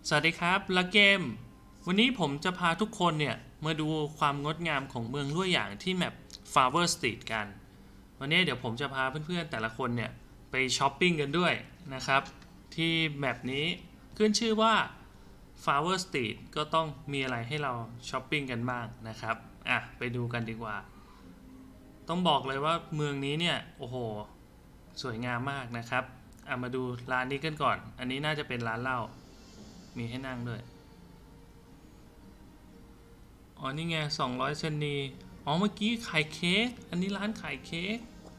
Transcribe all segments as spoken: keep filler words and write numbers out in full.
สวัสดีครับละเกมวันนี้ผมจะพาทุกคนเนี่ยมาดูความงดงามของเมืองลั่วหยางที่แมป Flower Street กันวันนี้เดี๋ยวผมจะพาเพื่อนๆแต่ละคนเนี่ยไปช้อปปิ้งกันด้วยนะครับที่แมปนี้ขึ้นชื่อว่า Flower Street ก็ต้องมีอะไรให้เราช้อปปิ้งกันบ้างนะครับอ่ะไปดูกันดีกว่าต้องบอกเลยว่าเมืองนี้เนี่ยโอ้โหสวยงามมากนะครับอ่ะมาดูร้านนี้กันก่อนอันนี้น่าจะเป็นร้านเหล้ามีให้นั่งด้วย อ๋อนี่ไงสองร้อยเซนนีอ๋อเมื่อกี้ขายเค้กอันนี้ร้านขายเค้ก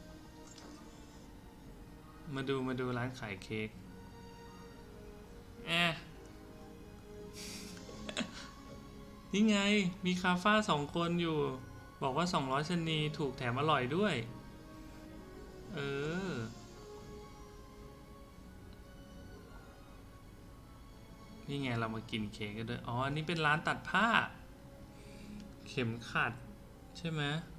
มาดูมาดูร้านขายเค้กแอะนี่ไงมีคาฟ้าสองคนอยู่บอกว่าสองร้อยเซนนีถูกแถมอร่อยด้วยเออนี่ไงเรามากินเค้กกันด้วยอ๋ออันนี้เป็นร้านตัดผ้าเข็มขัดใช่ไหม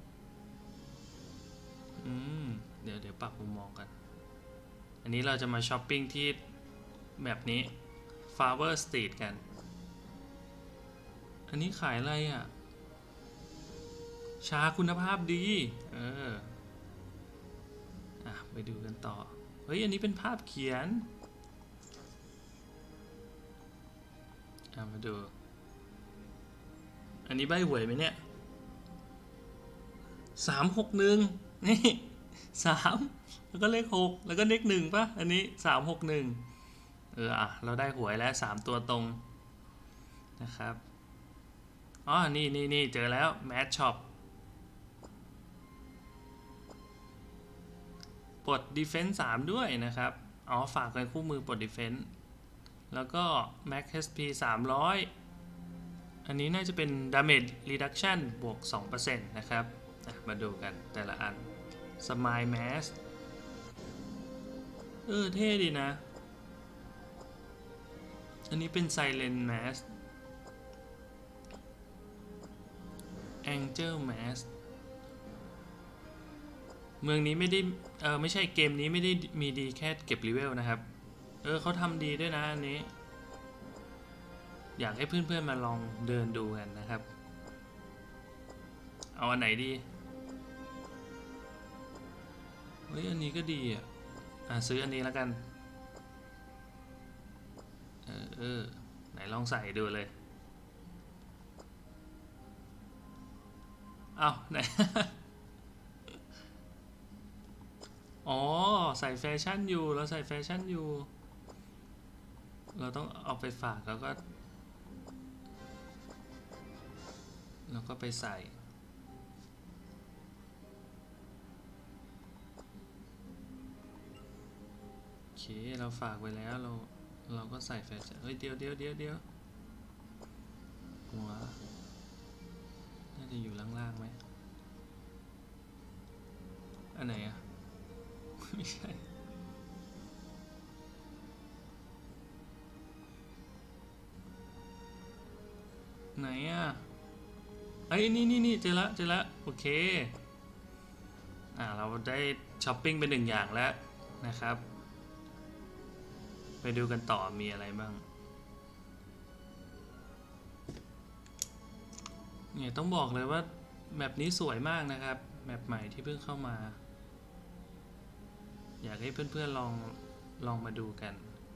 อืมเดี๋ยวเดี๋ยวปรับมุมมองกันอันนี้เราจะมาช้อปปิ้งที่แบบนี้ Flower Street กันอันนี้ขายอะไรอ่ะชาคุณภาพดีเอออ่ะไปดูกันต่อเฮ้ยอันนี้เป็นภาพเขียนอ่ะมาดูอันนี้ใบหวยไหมเนี่ยสามหกหนึ่งนี่สามแล้วก็เลขหกแล้วก็เลขหนึ่งปะอันนี้สามหกหนึ่งเอออ่ะเราได้หวยแล้วสามตัวตรงนะครับอ๋อนี่นี่นี่เจอแล้วแมทช็อปปลด Defense สามด้วยนะครับอ๋อฝากเป็นคู่มือปลด Defense แล้วก็ Max เอช พี สามร้อยอันนี้น่าจะเป็น Damage Reduction บวก สองเปอร์เซ็นต์ นะครับมาดูกันแต่ละอัน Smile Mask เออเท่ดีนะอันนี้เป็น Silent Mask Angel Mask เมืองนี้ไม่ได้เออไม่ใช่เกมนี้ไม่ได้มีดีแค่เก็บเลเวลนะครับเออเขาทำดีด้วยนะอันนี้อยากให้เพื่อนๆมาลองเดินดูกันนะครับเอาอันไหนดีเฮ้ยอันนี้ก็ดีอ่ะอ่ะซื้ออันนี้แล้วกันเออเออไหนลองใส่ดูเลยเอาไหน อ๋อใส่แฟชั่นอยู่เราใส่แฟชั่นอยู่เราต้องเอาไปฝากแล้วก็แล้วก็ไปใส่โอเคเราฝากไว้แล้วเราเราก็ใส่แฟชั่นเฮ้ยเดี๋ยวเดี๋ยวเดี๋ยวเดี๋ยวหัวน่าจะอยู่ล่างๆไหมอันไหนอะไม่ใช่ไหนอะไอ้นี่นี่นี่เจอละเจอละโอเคอ่าเราได้ช้อปปิ้งไปหนึ่งอย่างแล้วนะครับไปดูกันต่อมีอะไรบ้างเนี่ยต้องบอกเลยว่าแมปนี้สวยมากนะครับแมปใหม่ที่เพิ่งเข้ามาอยากให้เพื่อนๆลองลองมาดูกัน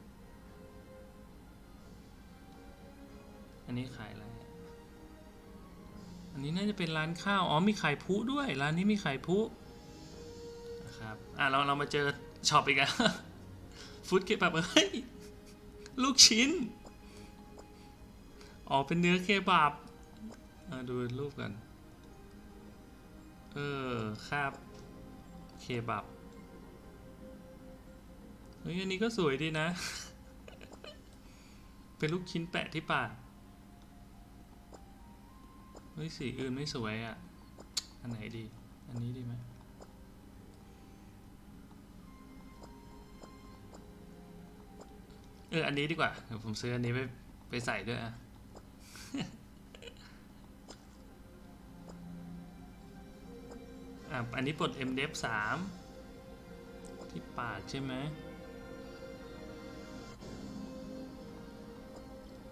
อันนี้ขายอะไรอันนี้น่าจะเป็นร้านข้าวอ๋อมีขายพุด้วยร้านนี้มีขายพุนะครับอ่ะเราเรามาเจอช็อปอีกแล้วฟู้ดเคบับเฮ้ยลูกชิ้นอ๋อเป็นเนื้อเคบับดูรูปกันเออครับเคบับเฮ้ยอันนี้ก็สวยดีนะเป็นลูกชิ้นแปะที่ปากเฮ้ยสีอื่นไม่สวยอ่ะอันไหนดีอันนี้ดีไหมเอออันนี้ดีกว่าเดี๋ยวผมซื้ออันนี้ไปไปใส่ด้วยอ่ะอ่ะอันนี้ปลด เอ็ม ดี อี เอฟ สามที่ปากใช่ไหม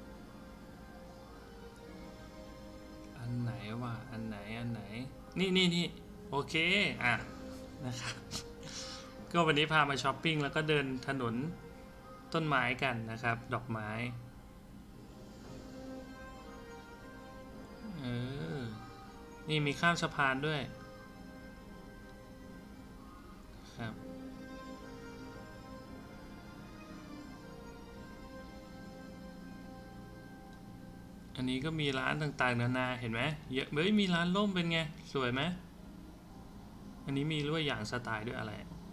นี่นี่นี่โอเคอ่ะนะครับก็วันนี้พามาช้อปปิ้งแล้วก็เดินถนนต้นไม้กันนะครับ ดอกไม้เออนี่มีข้ามสะพานด้วยครับอันนี้ก็มีร้านต่างๆนานาเห็นไหมเยอะเฮ้ยมีร้านร่มเป็นไงสวยไหมอันนี้มีด้วยอย่างสไตล์ด้วยอะไร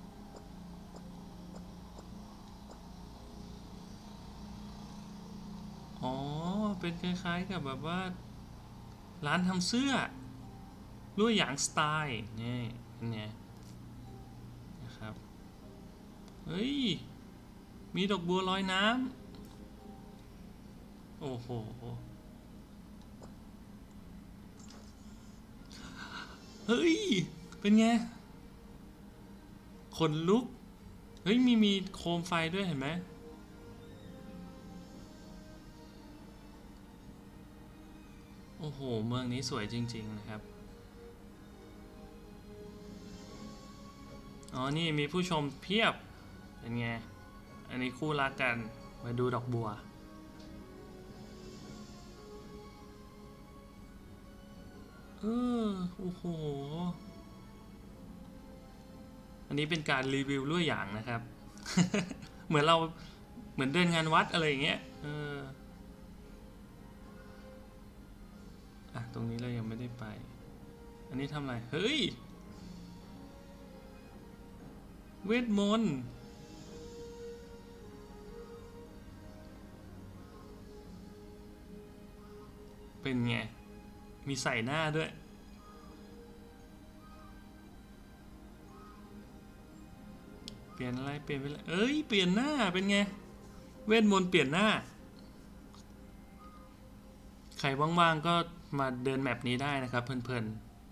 อ๋อเป็นคล้ายๆกับแบบว่าร้านทำเสื้อด้วยอย่างสไตล์นี่เป็นไงนะครับเฮ้ยมีดอกบัวลอยน้ำโอ้โหเฮ้ยเป็นไงขนลุกเฮ้ยมีมีโคมไฟด้วยเห็นไหมโอ้โหเมืองนี้สวยจริงๆนะครับอ๋อนี่มีผู้ชมเพียบเป็นไงอันนี้คู่รักกันมาดูดอกบัวเออโอ้โหอันนี้เป็นการรีวิวด้วยอย่างนะครับ เหมือนเราเหมือนเดินงานวัดอะไรอย่างเงี้ยเอออ่ะตรงนี้เรายังไม่ได้ไปอันนี้ทำอะไรเฮ้ยเวทมนต์เป็นไงมีใส่หน้าด้วยเปลี่ยนอะไรเปลี่ยนไปเลยเอ้ยเปลี่ยนหน้าเป็นไงเวทมนต์เปลี่ยนหน้าใครว่างๆก็มาเดินแมปนี้ได้นะครับเพลิน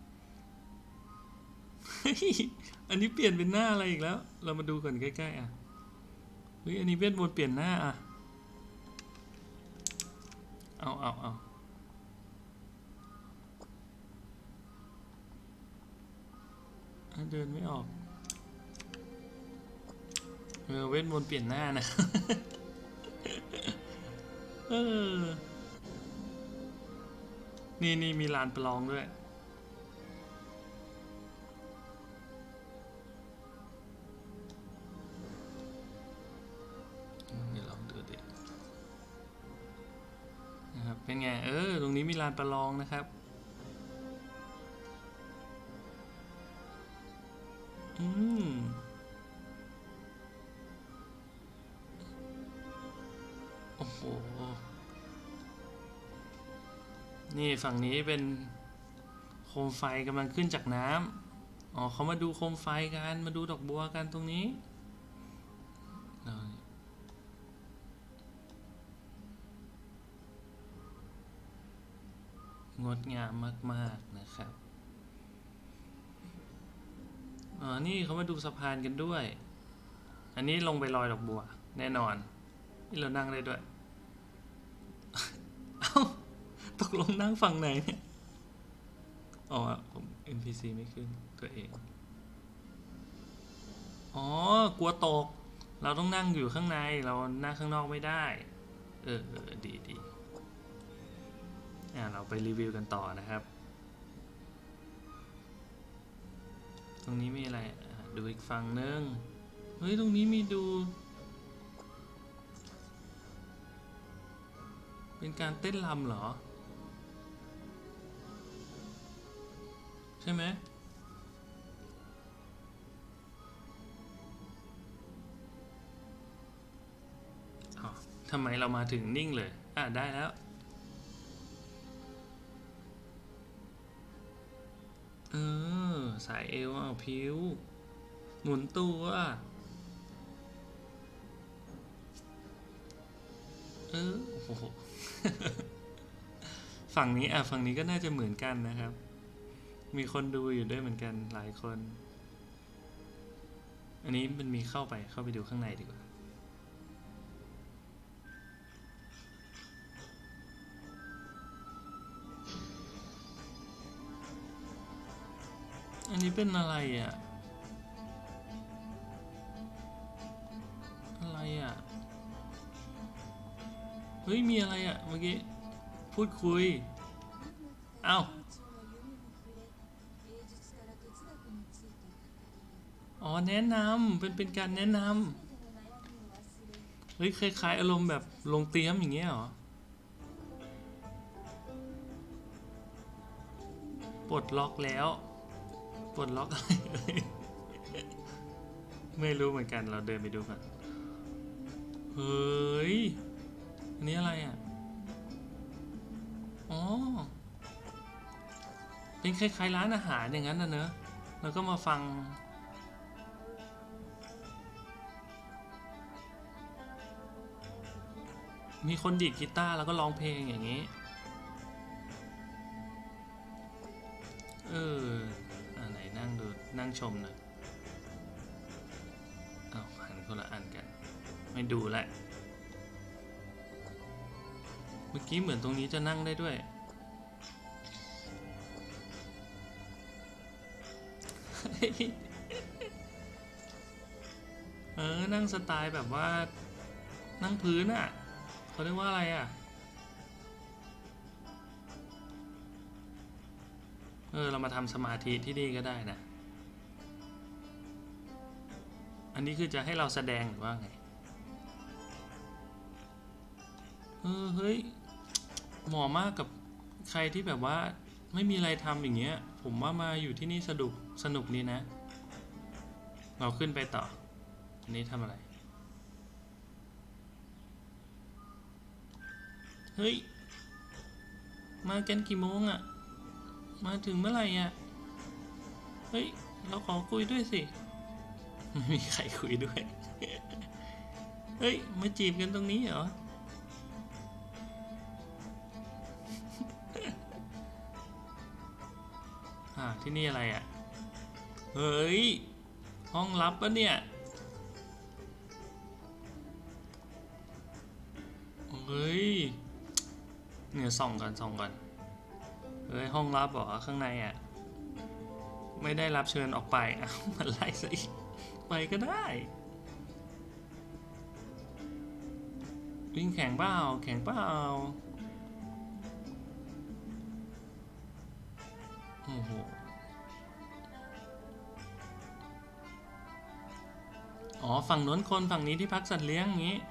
ๆอันนี้เปลี่ยนเป็นหน้าอะไรอีกแล้วเรามาดูก่อนใกล้ๆอ่ะเฮ้ยอันนี้เวทมนต์เปลี่ยนหน้าอ่ะเอาเอาเอาเดินไม่ออกเออเวทมนต์เปลี่ยนหน้านะเออนี่นี่มีลานประลองด้วยเดี๋ยวลองดูดินะครับเป็นไงเออตรงนี้มีลานประลองนะครับอืมโอ้โหนี่ฝั่งนี้เป็นโคมไฟกำลังขึ้นจากน้ำอ๋อเขามาดูโคมไฟกันมาดูดอกบัวกันตรงนี้งดงามมากๆนะครับอ๋อนี่เขามาดูสะพานกันด้วยอันนี้ลงไปลอยดอกบัวแน่นอนนี่เรานั่งได้ด้วยเอ้าตกลงนั่งฝั่งไหนเนี่ยอ๋อผม เอ็น พี ซี ไม่ขึ้นตัวเองอ๋อกลัวตกเราต้องนั่งอยู่ข้างในเรานั่งข้างนอกไม่ได้เออเออดีดีอ่าเราไปรีวิวกันต่อนะครับตรงนี้มีอะไรดูอีกฝั่งนึงเฮ้ยตรงนี้มีดูเป็นการเต้นรำเหรอใช่ไหมอ๋อทำไมเรามาถึงนิ่งเลยอ่ะได้แล้วเออสายเอวอ่ะพิ้วหมุนตัวเออโอ้โหฝั่งนี้อ่ะฝั่งนี้ก็น่าจะเหมือนกันนะครับมีคนดูอยู่ด้วยเหมือนกันหลายคนอันนี้มันมีเข้าไปเข้าไปดูข้างในดีกว่านี้เป็นอะไรอ่ะอะไรอ่ะเฮ้ยมีอะไรอ่ะเมื่อกี้พูดคุยเอ้าอ๋อแนะนำเป็นเป็นการแนะนำเฮ้ยคล้ายๆอารมณ์แบบลงเตรียมอย่างเงี้ยเหรอปลดล็อกแล้วปลดล็อกอะไรไม่รู้เหมือนกันเราเดินไปดูกันเฮ้ยอันนี้อะไรอ่ะอ๋อเป็นคล้ายๆร้านอาหารอย่างนั้นนะเนอะแล้วก็มาฟังมีคนดีดกีตาร์แล้วก็ร้องเพลงอย่างนี้เอออันไหนนั่งดูนั่งชมหน่อยเอาหันคนละอันกันไม่ดูแหละเมื่อกี้เหมือนตรงนี้จะนั่งได้ด้วยเออนั่งสไตล์แบบว่านั่งพื้นอ่ะเขาเรียกว่าอะไรอ่ะเออเรามาทำสมาธิที่นี่ก็ได้นะอันนี้คือจะให้เราแสดงหรือว่าไงเออเฮ้ยเหมาะมากกับใครที่แบบว่าไม่มีอะไรทำอย่างเงี้ยผมว่ามาอยู่ที่นี่สนุกสนุกนี่นะเราขึ้นไปต่ออันนี้ทำอะไรเฮ้ยมากันกี่โมงอะมาถึงเมื่อไหร่อะเฮ้ยเราขอคุยด้วยสิไม่มีใครคุยด้วยเฮ้ยมาจีบกันตรงนี้เหรออ่าที่นี่อะไรอะเฮ้ยห้องลับปะเนี่ยเฮ้ยเนี่ยส่องกันส่องกันเฮ้ยห้องลับเหรอข้างในอ่ะไม่ได้รับเชิญออกไปอ้าวมันไล่ซะอีกไปก็ได้วิ่งแข่งเปล่าแข่งเปล่าโอ้โหอ๋อฝั่งโน้นคนฝั่งนี้ที่พักสัตว์เลี้ยงอย่างงี้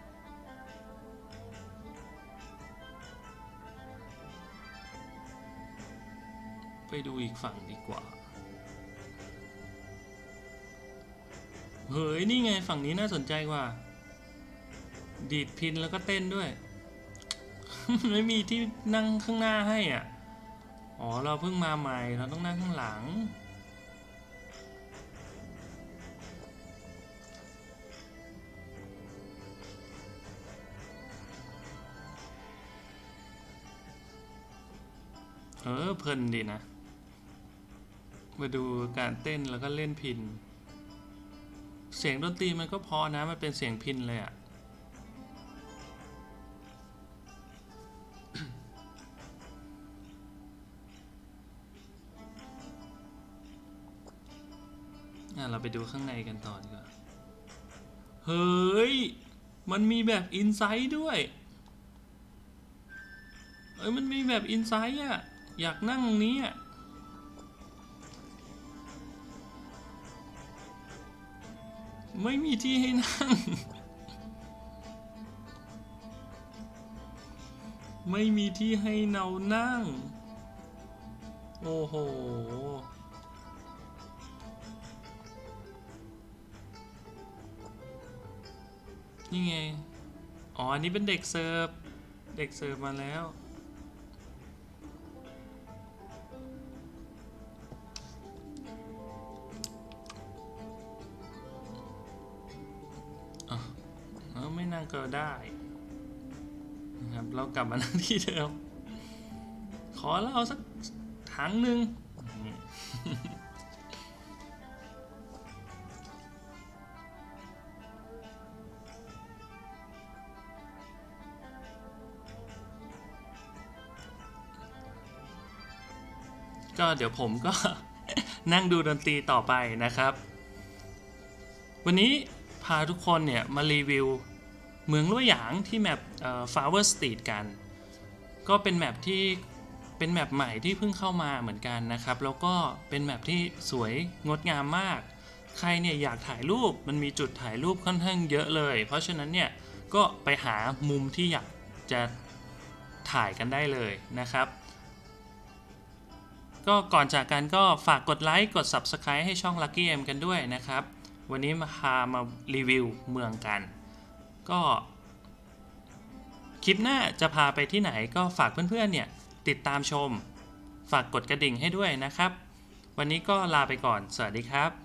ไปดูอีกฝั่งดีกว่าเฮ้ยนี่ไงฝั่งนี้น่าสนใจกว่าดีดพินแล้วก็เต้นด้วย ไม่มีที่นั่งข้างหน้าให้อ่ะอ๋อเราเพิ่งมาใหม่เราต้องนั่งข้างหลังเออเพลินดีนะมาดูการเต้นแล้วก็เล่นพินเสียงดนตรีมันก็พอนะมันเป็นเสียงพินเลยอะอ่ะเราไปดูข้างในกันต่อดีกว่าเฮ้ยมันมีแบบอินไซต์ด้วยเอ้ยมันมีแบบอินไซต์อะอยากนั่งตรงนี้อะไม่มีที่ให้นั่ง ไม่มีที่ให้เรานั่งโอ้โหนี่ไงอ๋ออันนี้เป็นเด็กเสิร์ฟเด็กเสิร์ฟมาแล้วอ๋อไม่นั่งก็ได้นะครับเรากลับมานั่งที่เดิมขอเหล้าสักถังหนึ่งก็เดี๋ยวผมก็นั่งดูดนตรีต่อไปนะครับวันนี้พาทุกคนเนี่ยมารีวิวเมืองลั่วหยางที่แมปเอ่อ Flower Street กันก็เป็นแมปที่เป็นแมปใหม่ที่เพิ่งเข้ามาเหมือนกันนะครับแล้วก็เป็นแมปที่สวยงดงามมากใครเนี่ยอยากถ่ายรูปมันมีจุดถ่ายรูปค่อนข้างเยอะเลยเพราะฉะนั้นเนี่ยก็ไปหามุมที่อยากจะถ่ายกันได้เลยนะครับก็ก่อนจากกันก็ฝากกดไลค์กด ซับสไครบ์ ให้ช่อง Lucky M กันด้วยนะครับวันนี้มาพามารีวิวเมืองกันก็คลิปหน้าจะพาไปที่ไหนก็ฝากเพื่อนๆเนี่ยติดตามชมฝากกดกระดิ่งให้ด้วยนะครับวันนี้ก็ลาไปก่อนสวัสดีครับ